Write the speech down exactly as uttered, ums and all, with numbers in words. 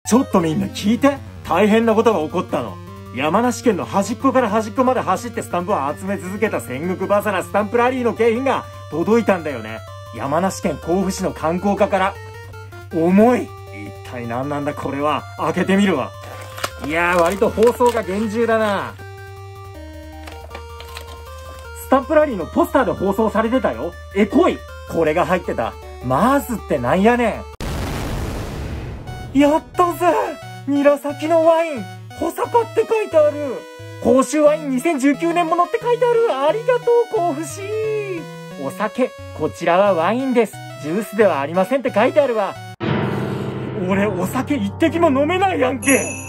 ちょっとみんな聞いて。大変なことが起こったの。山梨県の端っこから端っこまで走ってスタンプを集め続けた戦国バサラスタンプラリーの景品が届いたんだよね。山梨県甲府市の観光課から。重い。一体何なんだこれは。開けてみるわ。いやー、割と包装が厳重だな。スタンプラリーのポスターで放送されてたよ。えこい。これが入ってた。まずってなんやねん。やったぜ。韮のワイン。保坂って書いてある。甲州ワインにせんじゅうきゅうねんものって書いてある。ありがとう、甲府市。お酒。こちらはワインです。ジュースではありませんって書いてあるわ。俺、お酒一滴も飲めないやんけ。